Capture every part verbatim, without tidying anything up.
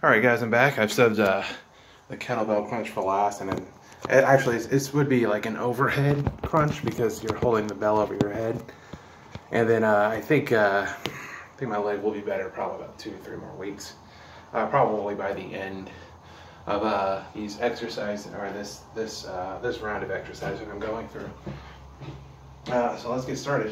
Alright guys, I'm back. I've saved uh, the kettlebell crunch for last, and then it actually this would be like an overhead crunch because you're holding the bell over your head. And then uh, I think uh, I think my leg will be better probably about two or three more weeks. Uh, probably by the end of uh, these exercises or this this uh, this round of exercise that I'm going through. Uh, so let's get started.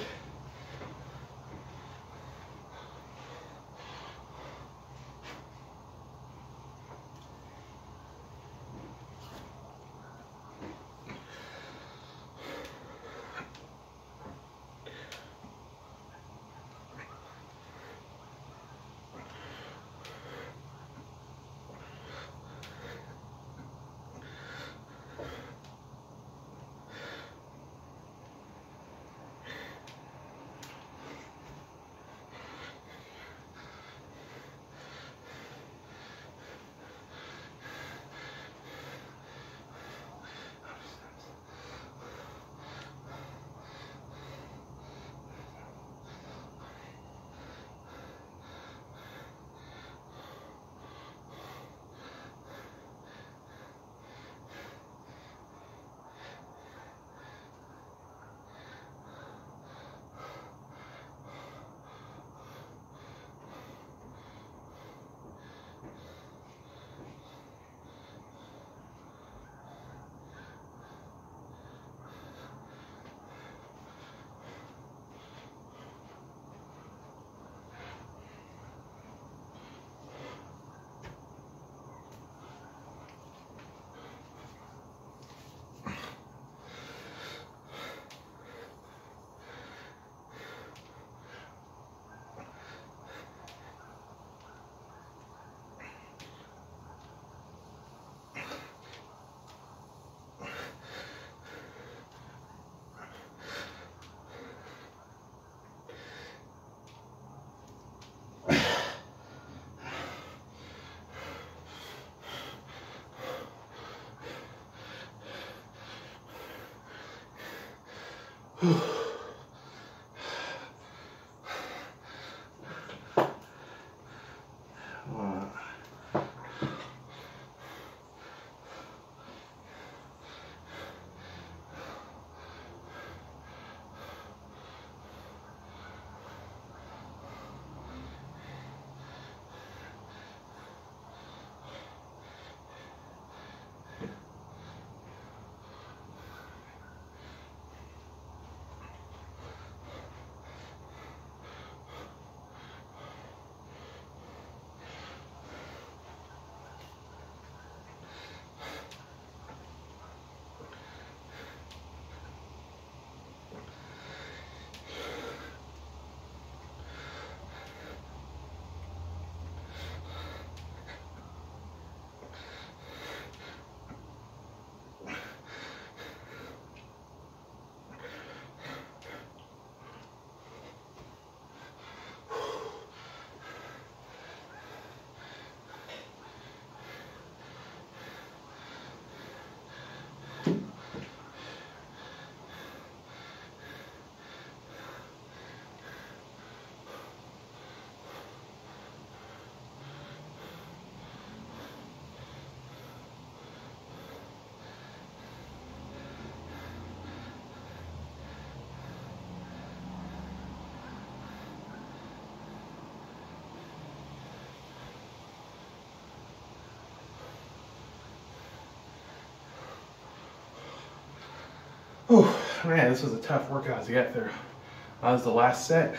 Oh man, this was a tough workout to get through. That was the last set,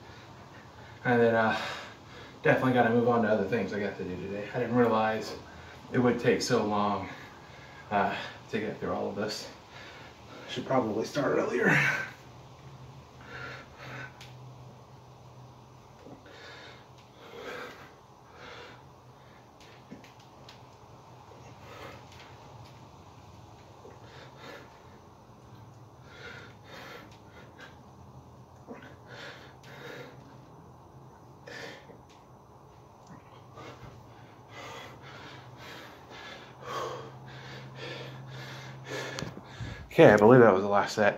and then uh, definitely got to move on to other things I got to do today. I didn't realize it would take so long uh, to get through all of this. Should probably start earlier. Okay, I believe that was the last set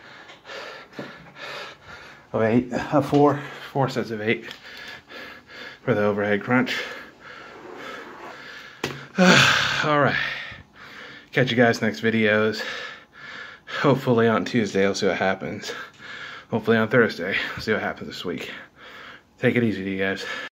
of eight, uh, four, four sets of eight for the overhead crunch. All right. Catch you guys next videos. Hopefully on Tuesday, I'll see what happens. Hopefully on Thursday, I'll see what happens this week. Take it easy, you guys.